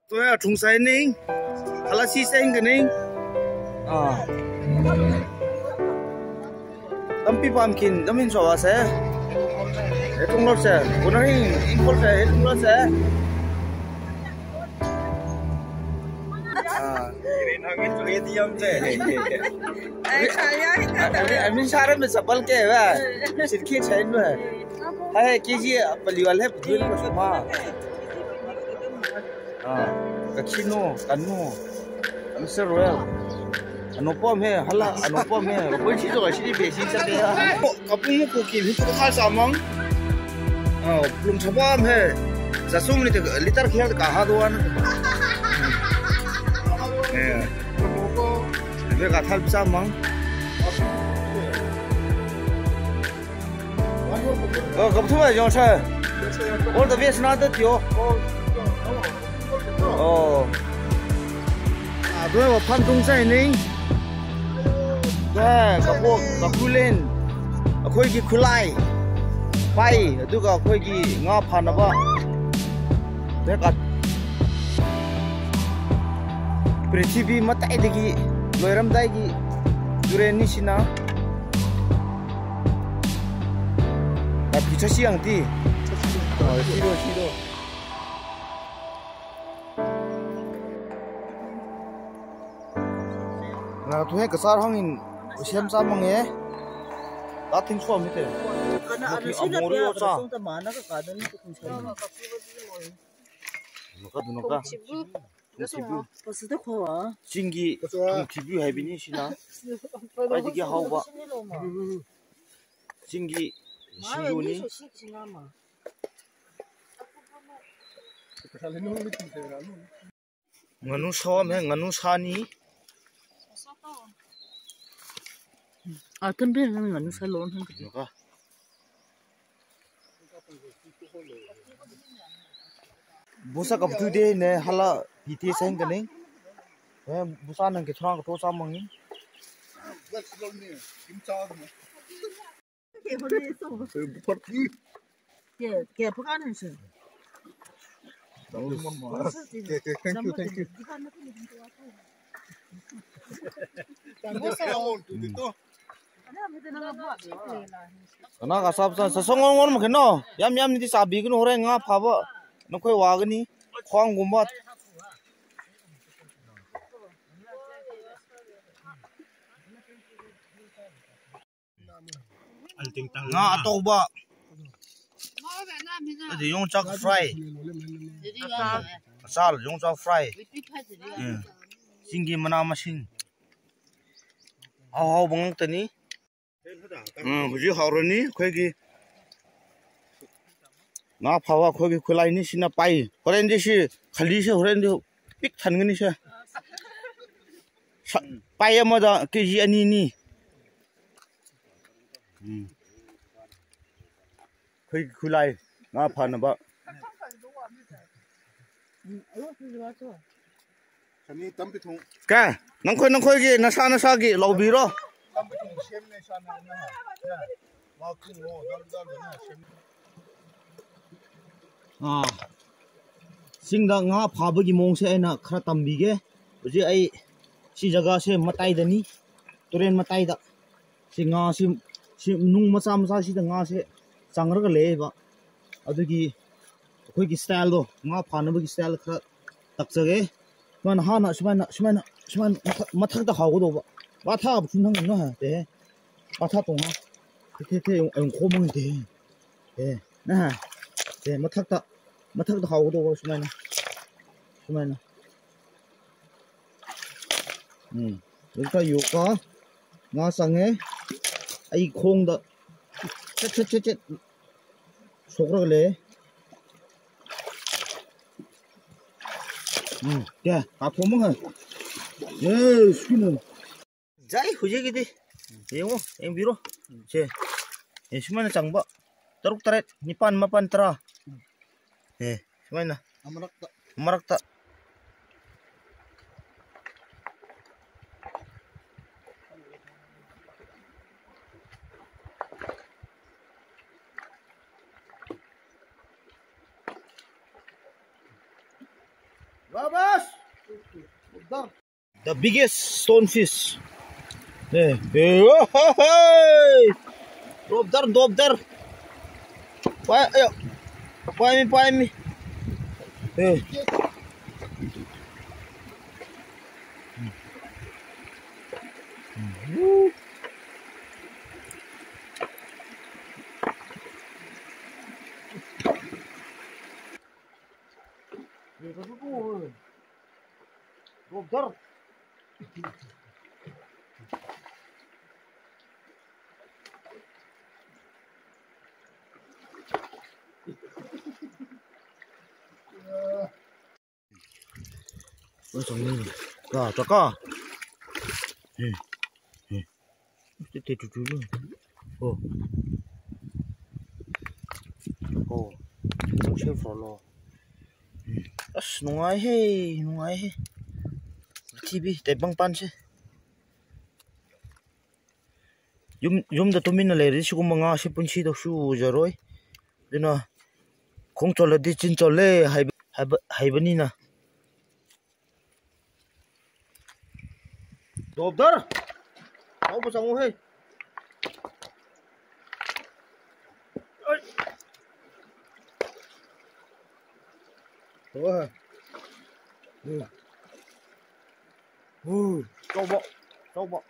Tôi trúng sai nín, là xí xanh cái nín, tấm pi pumpkin, tấm hình sổ xe, hết trúng lót xe, còn nó hình import xe, hết trúng lót xe. Amin सारे में सबल के है, सिरकी चाहिए में है किसी परिवार है बुरी को सुमा, कच्चीनो, कन्नो, मिस्टर रॉयल, अनुपम है, हला अनुपम है, कोई चीज़ तो ऐसी बेची चलते हैं, कपूर को की भी तो खास आमंग, प्लम छपाम है, जसूम लिटर खेल कहाँ दुआन Dia kata bisa mang. Oh, kau betul aja saya. All the best nanti tio. Oh. Tôi vào phan tung sai nín. Kau kulen. Khoi ki khulai. Pai, tu kau khoi ki ngah phan apa? Dia kata. Prithvi matai degi. Loiram daigi dureni sina tapi casi yang ti siro nah tu hai kesar hangin usiam samang ye dating suam itu maki amorio sa nuka Singgi TV hai bini sina. Ada dia hawa. Singgi singu ni. Nganu sawam hai nganu sani. Tapi nganu salon kan. Busa kaptu deh ne hala iti seng kene. Busa nang kithra ko sa mangi. Ke pakanan sih. Thank you. Karena kasap sa songong mo keno. Yam ni sabi ko hore nga phaba. Nakoi wagani khwang gumbat. Nga atoba. Adi yung chak fry. Asal yung chak fry. Singgi mana masing. Haw bang tani. Buji hawrani khoi gi. Nga phawa khoi gi khulai ni sina pai. Horen ji si khali se horen di pik than ngani se. Pai ama da kg ani ni. Khoi khulai nga phana ba. Ka nang khoi gi nasa gi lobiro. Singda nga phabagi mong se na khara tambige uji ai si jaga se matai dani turen matai da singa si nung macha si da nga se changra ga le ba adugi khoi gi style do nga phanabagi style khara takchage man hana shimana mathak da hago do ba matha chun hang na ha te matha tong ha te ong khomang te na ha te mathak da hago do ba shimana Kita yuka nga sange ai khong da chet sokra le ya ka thomang ha skino jai huje gidi yengo eng biro che shimana changba taruk taret nipan mapan tara shimana amarakta The biggest stonefish. Hey, hey, oh, hey. Drop there. Buy me. Hey. Drop there. Chaka. Oh, chef follow. As nungai he. TV te bang pan se. Yum da tumin na le ri su manga se punchi do su jaroi. Dina khong chole di chin chole hai bani na. Dobdar. Au ba sangu he. Oi. Châu bọ.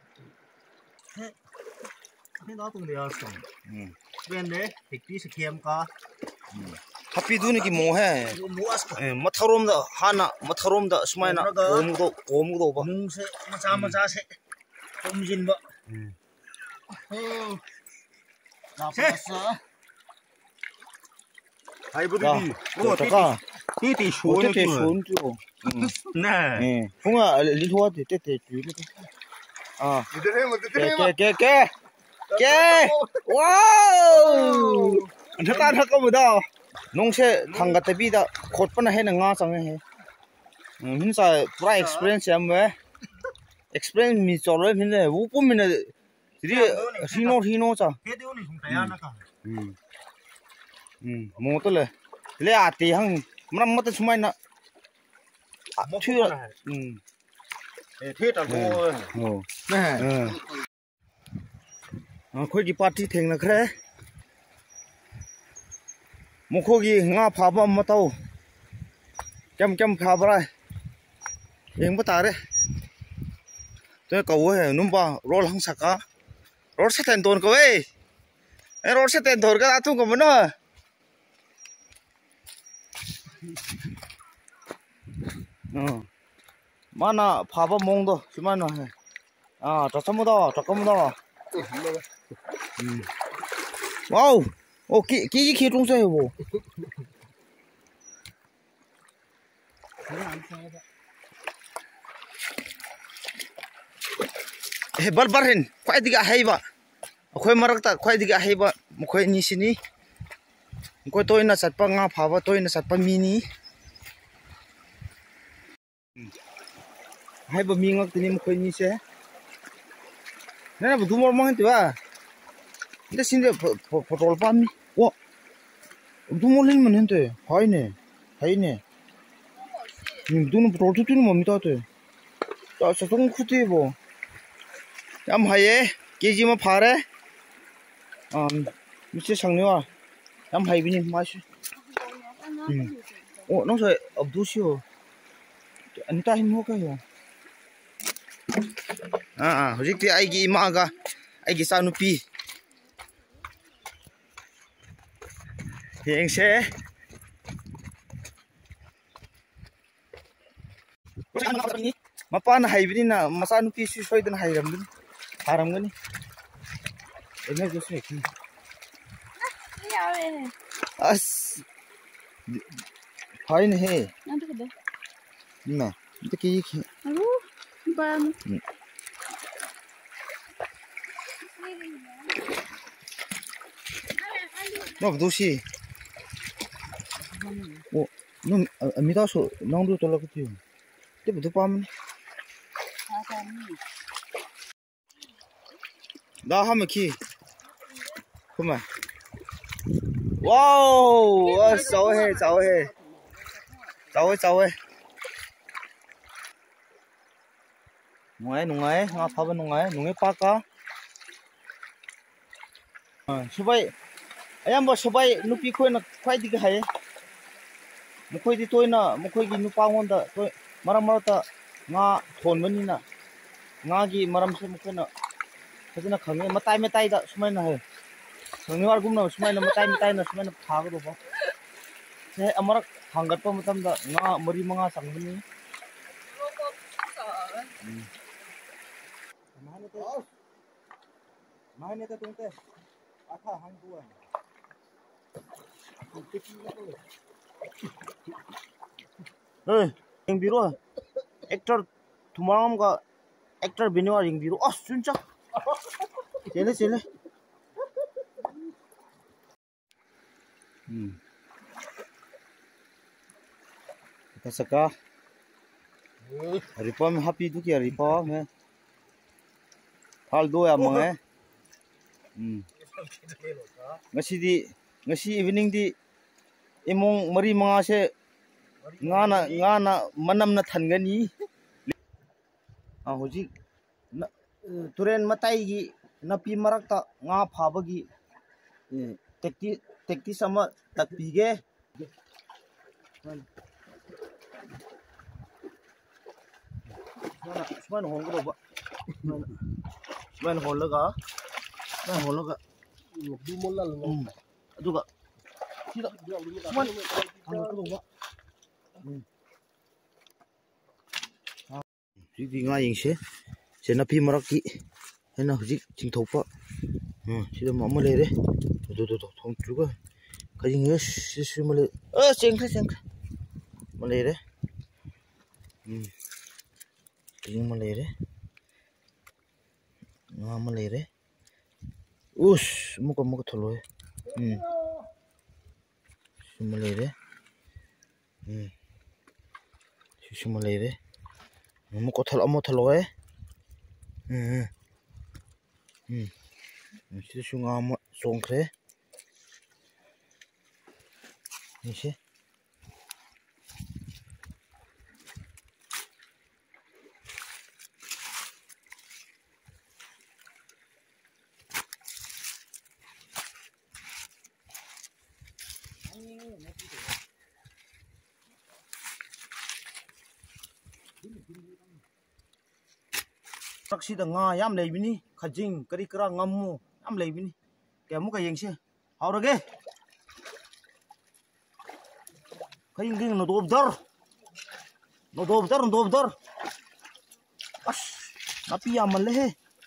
Thế đó từng điều xong. Bên đấy, thịt tí sẽ kem cả. Happy du này cái mồ he. Mất thơm đó, hana, mất thơm đó, smai na, gồm đó ba. Nung sẽ, mà sẽ, không zin ba. Hai bữa đi. Chaka. Tê xuống chứ. Nè. Không à, liên hoa thì tê chú đi. À. Kê. Wow. Anh ta có đâu. Nông sẽ thằng gạt tay đó, khốt phần này là ngon xong rồi. Mình sẽ try experience em vậy. Experience mình cho rồi mình này, vô cùng mình này, thì hino sao? Thế điều này không thấy ăn cả. Mua tôi lấy thì hăng, mất cái số na. Chưa. Thế là cô. Nè. Khôi đi party thèn là thế. Một khôi gì ngã phá bom mà tao. Chăm phá brai. Em bắt ta đấy. Tôi cầu ấy núm ba roll hăng sạc á. Roll sẽ thành tồn cầu ấy. Roll sẽ thành tồn cái áo thun của mình đó. Mana phá bom mông đó, chứ mà nó. Chắc chắn đó. Wow, kỹ trong xe vô. Bar hin, khoai diga hay ba. Khoai marak ta khoai diga hay ba. Khoai ni sini. Khoai tôi na sat pa nga phá ba tôi na sat pa mini. Hay ba mi ngak tini khoai ni se. Nè, bố mua mang thế à? Để xin được petrol pump đi. Wow, bố mua lên mình thế, hay nè. Bố mua petrol chút nữa mà mình tao thế. Tao sao không khút thế bố? Em hay ấy, cái gì mà phá đấy? Mình sẽ sang nữa. Em hay bên này mà. Nó sẽ ấp đủ xíu. Anh ta hình mua cái gì? Hujikti aigi imaga aigi sanupi hiện sẽ mapan hay bini na masanupi suy dan hay haram gani ini just make as hay ne he na itu ki Bam. Nó đâu xí? Nó mi tao số nong đâu tao cái gì? Tiếp tục bám. Đó ham khi. Không à? Wow, sáu he. nungai nga phaba nungai paka subai ayamba subai nupi khoina khwai dik hai mukhoi di toina mukhoi gi nupa ngonda toi maramata nga thonbani na nga gi maram se mukhoina khajina khange matai da sumaina hai khangni war gumna sumaina matai na sumaina phaga do ba se amarak hangat pa matam da nga mari manga sangbani Mahane ta tungte atha hang tua yang biru actor thumaram ka actor binwa yang biru suncha chele saka ripa me happy tu kya ripa me hal do ya mange ngasi evening di imong mari manga se ngana manam na thangani hoji turen matai gi napi marakta nga phabagi tekti sama takpige Semuanya honggo ba semuanya holaga du molal aduga sida semuanya honggo ba Jadi nga yingse se napi maraki hena hujik chingthopa sida mama lere do thong chuga kajing yes se male chengkha malere kajing malere nga malere muka tholoe malere malere muka thal amo thaloe sida sunga ama songkre Nisi Taksi da nga yam leibini khajing kari kara ngammu yam leibini kya muka yengse haurage kajing ding no dobdar as napi yamal le he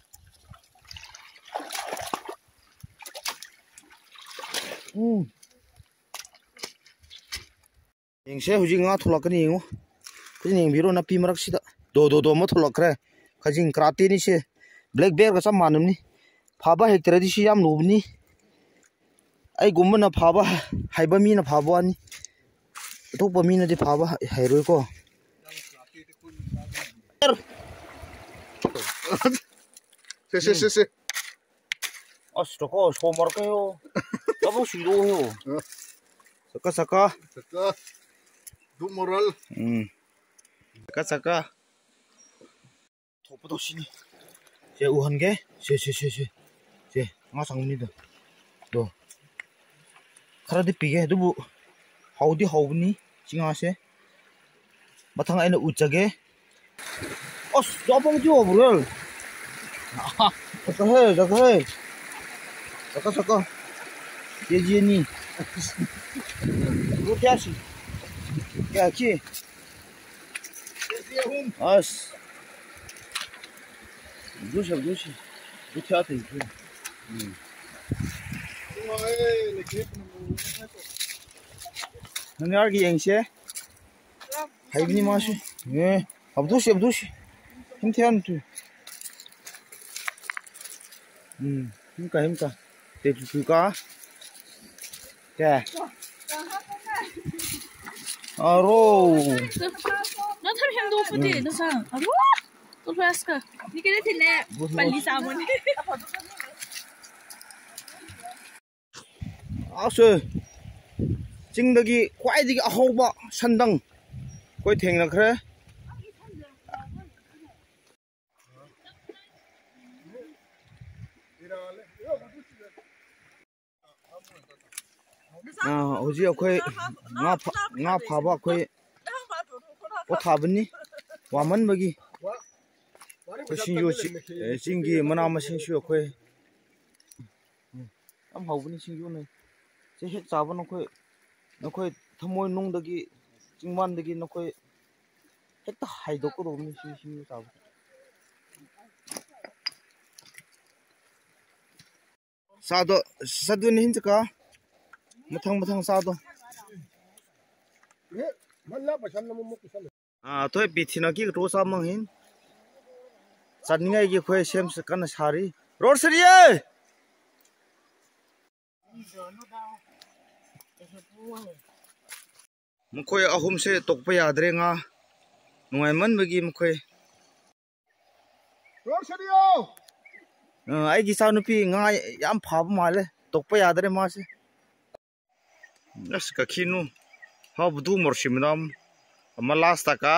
yengse huji nga tholakani yengo kajing biro napi marak sida do mo tholakre kajing krate ni se black bear ka sam manum ni phaba hektra di si yam lobni ai gumna phaba haiba mi na phaba ani tokpa mi na di phaba hairoi ko se astoko somar ka yo abo siro yo saka du moral saka thokpa dosini se uhan ge se nga sangni do khara di pige dubu haudi haubni singa se mathang aina uchage jabong jo brol saka ye ni rotiasi kya ki as Dushi Duchate Nangargi yengse haibni mashi abdushi himtian tu himka te tu ka kya aro 너 참 힘도 없지 너 참 아로 또 배웠어 니게 됐네 빨리 사모니 아서 징덕이 꽈이디기 아호바 산당 거의 탱나 그래 Hoji akhoi nga phaba akhoi othabani waman bagi singi mana masing shu akhoi am hawbani singyu ne se hek chaba nokhoi thamoi nung dagi chingman dagi nokhoi hekta haidok ko dom singyu chaba sado sadu ni hinchka mathang sado toy bithina ki ro sa mang hin chaningai gi khoi sem se kan sari ror seriye mkhoi ahum se tokpa yadre nga nungai man bagi mkhoi ror seriyo ai gi sa nupi nga yam phaba male tokpa yadre ma se nas ka khinu ha budu morshimnam ama last taka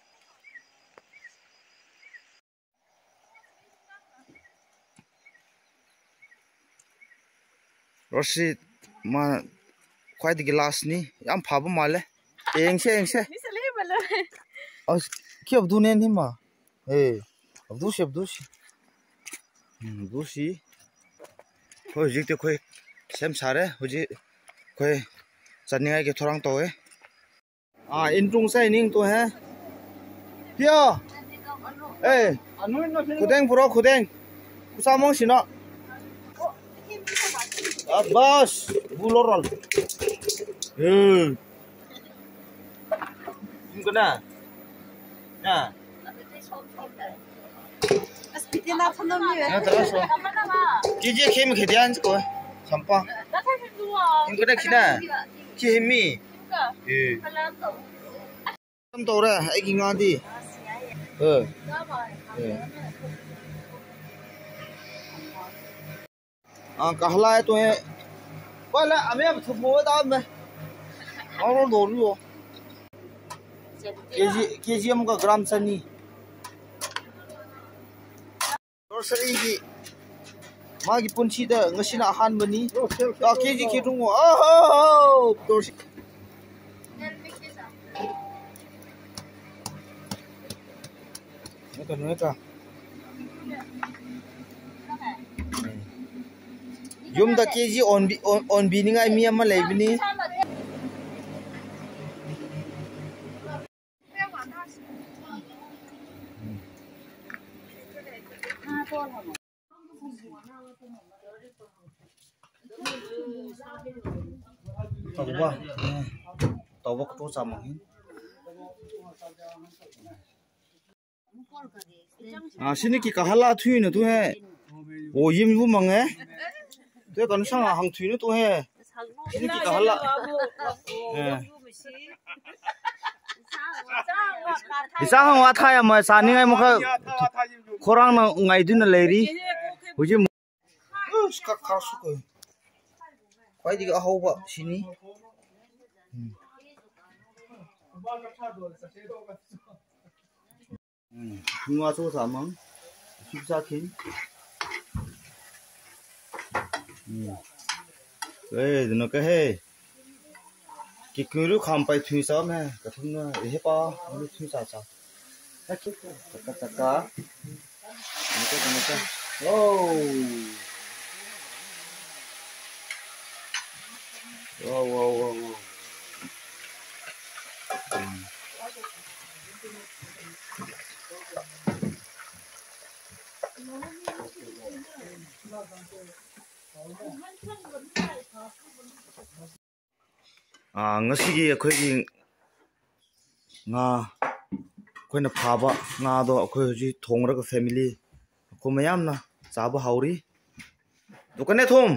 roshi ma khwai de glass ni yam phaba male engse Ni sale bala. as ki abdu ne ni ma abdu shi khoi jik te khoi sem sare hoji khoi chaningai ke thorang to in trung sai ning to he pia khudeng kusamong sino bas bulorol guna na Aspitina phanomi na taraso kije khem khedian ko sampa Na tha him duwa. inguna khina ki hemi Kala to. tam to ra ai ki nga di kahla to he wala ame am thubo da me aro do lu kg am ka gram chani grocery gi magi punchi da ngasina han bani kg ki rungo grocery Neka. Yum da kg on bi ni ngai mi ama lei bini Tawa ko sama hin sini ki kahala thui na tu he o yim bu mange te kan sang hang thui na tu he sini ki kahala isa hang wa thaya ma sa ni ngai mo kha khorang na ngai du na leiri hoji ska kha su ko kwai di ga hawa sini Ngua số samang, sisa kin. Nó cái he, cái cứ khám phải thuê sao nè, cái thun nó hết pa, nó thuê sao sao. Tất cả, nó cái, wow. Ngasigi akhoi nga khoina phaba nga do akhoi ji thongra ka family ko mayam na chaba hauri dokane thom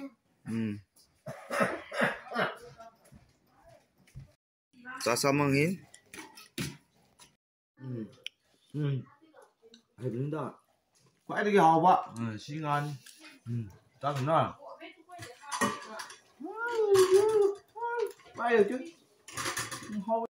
cha samang hin Herinda kwai de hawa singan ta na Bay rồi chứ. Hôi